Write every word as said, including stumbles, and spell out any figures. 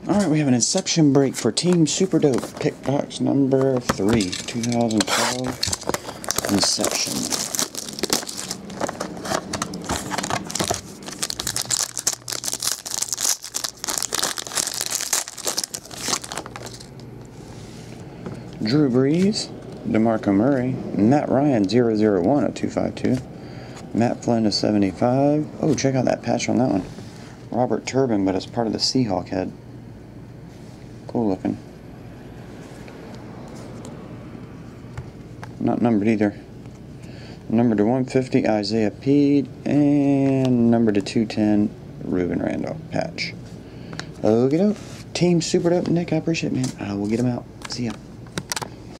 Alright, we have an Inception break for Team Super Dope. Pick box number three, two thousand twelve Inception. Drew Brees, DeMarco Murray, Matt Ryan zero zero one of two fifty-two, Matt Flynn to seventy-five. Oh, check out that patch on that one. Robert Turbin, but it's part of the Seahawk head. Cool looking. Not numbered either. Number to one fifty, Isaiah Peed, and number to two ten, Ruben Randall patch. Okay, doke. Team Super Dope, Nick, I appreciate it, man. I will get him out. See ya.